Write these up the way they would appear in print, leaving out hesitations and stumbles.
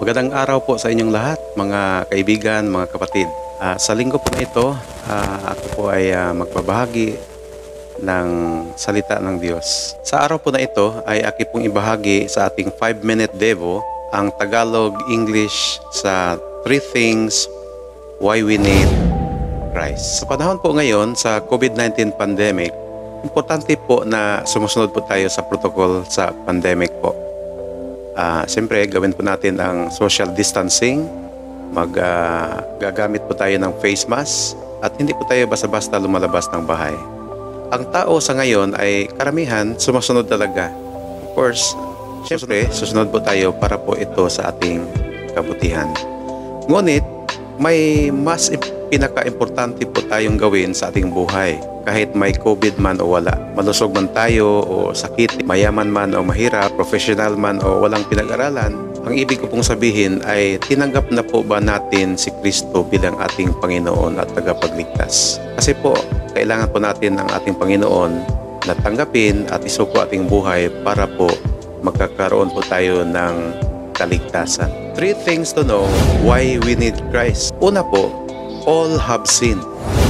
Magandang araw po sa inyong lahat, mga kaibigan, mga kapatid. Sa linggo po na ito, ako po ay magbabahagi ng salita ng Diyos. Sa araw po na ito ay aki pong ibahagi sa ating 5-minute Devo ang Tagalog-English sa 3 things why we need Christ. Sa panahon po ngayon sa COVID-19 pandemic, importante po na sumusunod po tayo sa protocol sa pandemic po. Siyempre, gawin po natin ang social distancing, gagamit po tayo ng face mask, at hindi po tayo basta-basta lumalabas ng bahay. Ang tao sa ngayon ay karamihan sumusunod talaga. Of course, siyempre, susunod po tayo para po ito sa ating kabutihan. Ngunit, may mas pinaka-importante po tayong gawin sa ating buhay. Kahit may COVID man o wala, malusog man tayo o sakit, mayaman man o mahirap, professional man o walang pinag-aralan, ang ibig ko pong sabihin ay tinanggap na po ba natin si Kristo bilang ating Panginoon at tagapagligtas? Kasi po, kailangan po natin ang ating Panginoon na tanggapin at isuko ating buhay para po magkakaroon po tayo ng kaligtasan. 3 things to know why we need Christ. Una po, all have sinned.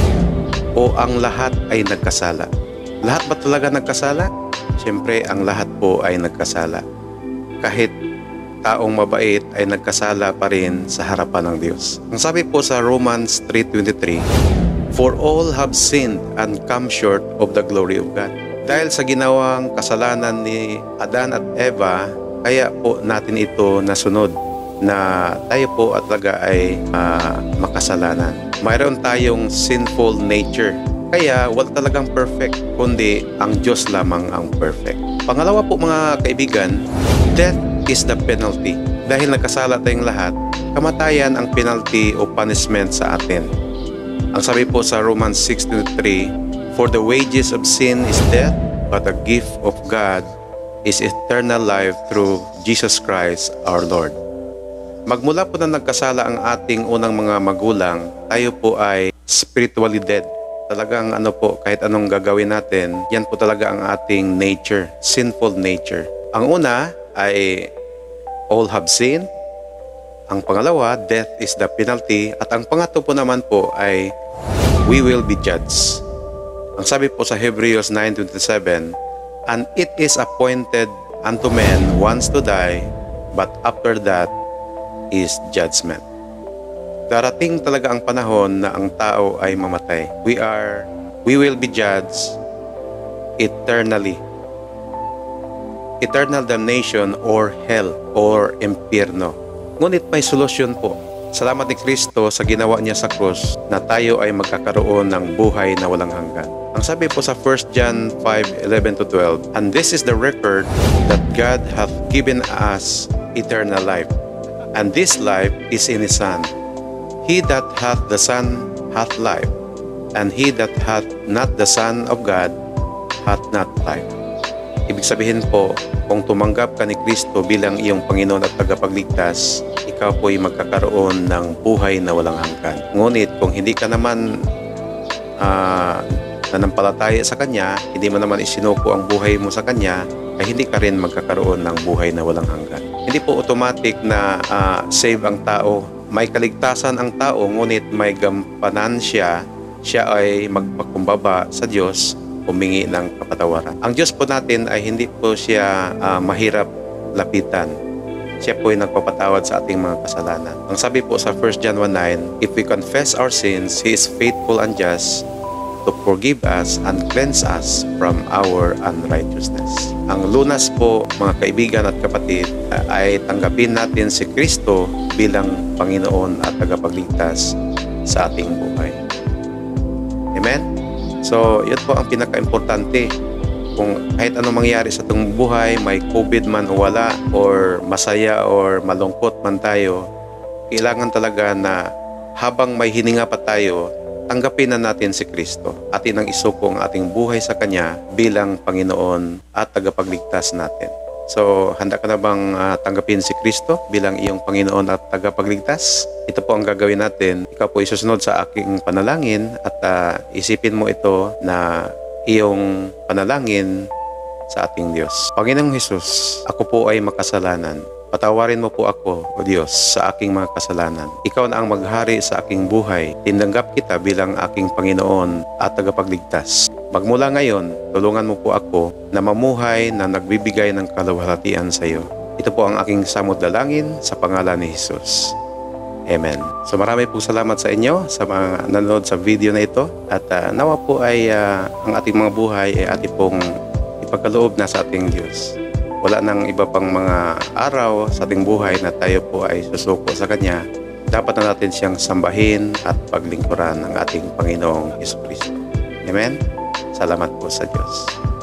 O ang lahat ay nagkasala. Lahat ba talaga nagkasala? Siyempre, ang lahat po ay nagkasala. Kahit taong mabait ay nagkasala pa rin sa harapan ng Diyos. Ang sabi po sa Romans 3:23, "For all have sinned and come short of the glory of God." Dahil sa ginawang kasalanan ni Adan at Eva, kaya po natin ito nasunod na tayo po at talaga ay makasalanan. Mayroon tayong sinful nature. Kaya wala talagang perfect, kundi ang Diyos lamang ang perfect. Pangalawa po mga kaibigan, death is the penalty. Dahil nagkasala tayong lahat, kamatayan ang penalty o punishment sa atin. Ang sabi po sa Romans 6:3, "For the wages of sin is death, but the gift of God is eternal life through Jesus Christ our Lord." Magmula po na nagkasala ang ating unang mga magulang, tayo po ay spiritually dead. Talagang kahit anong gagawin natin, yan po talaga ang ating nature, sinful nature. Ang una ay all have sinned. Ang pangalawa, death is the penalty. At ang pangatlo po naman po ay we will be judged. Ang sabi po sa Hebrews 9:27, "And it is appointed unto men once to die, but after that is judgment." Darating talaga ang panahon na ang tao ay mamatay. We will be judged eternally. Eternal damnation or hell or impyerno. Ngunit may solusyon po. Salamat ni Kristo sa ginawa niya sa krus na tayo ay magkakaroon ng buhay na walang hanggan. Ang sabi po sa 1 John 5:11-12, "And this is the record that God hath given us eternal life. And this life is in His Son. He that hath the Son hath life, and he that hath not the Son of God hath not life." Ibig sabihin po, kung tumanggap ka ni Kristo bilang iyong Panginoon at tagapagligtas, ikaw po ay magkakaroon ng buhay na walang hanggan. Ngunit kung hindi ka naman nanampalataya sa Kanya, hindi mo naman isinuko ang buhay mo sa Kanya, ay hindi ka rin magkakaroon ng buhay na walang hanggan. Hindi po automatic na save ang tao. May kaligtasan ang tao, ngunit may gampanan siya ay magpakumbaba sa Diyos, humingi ng kapatawaran. Ang Diyos po natin ay hindi po siya mahirap lapitan. Siya po ay nagpapatawad sa ating mga kasalanan. Ang sabi po sa 1 John 1:9, "If we confess our sins, He is faithful and just to forgive us and cleanse us from our unrighteousness." Ang lunas po, mga kaibigan at kapatid, ay tanggapin natin si Kristo bilang Panginoon at tagapagligtas sa ating buhay. Amen? So, yun po ang pinaka-importante. Kung kahit anong mangyari sa itong buhay, may COVID man o wala, or masaya or malungkot man tayo, kailangan talaga na habang may hininga pa tayo, tanggapin na natin si Kristo at inang isuko ang ating buhay sa Kanya bilang Panginoon at tagapagligtas natin. So, handa ka na bang tanggapin si Kristo bilang iyong Panginoon at tagapagligtas? Ito po ang gagawin natin. Ikaw po isusunod sa aking panalangin at isipin mo ito na iyong panalangin sa ating Diyos. Panginoong Hesus, ako po ay makasalanan. Patawarin mo po ako, O Diyos, sa aking mga kasalanan. Ikaw na ang maghari sa aking buhay. Tinanggap kita bilang aking Panginoon at tagapagligtas. Magmula ngayon, tulungan mo po ako na mamuhay na nagbibigay ng kaluwalhatian sa iyo. Ito po ang aking samot dalangin sa pangalan ni Jesus. Amen. So marami po salamat sa inyo sa mga nanonood sa video na ito. At nawa po ay ang ating mga buhay ay ating pong ipagkaloob na sa ating Diyos. Wala nang iba pang mga araw sa ating buhay na tayo po ay susuko sa Kanya. Dapat na natin siyang sambahin at paglingkuran ng ating Panginoong Jesucristo. Amen? Salamat po sa Diyos.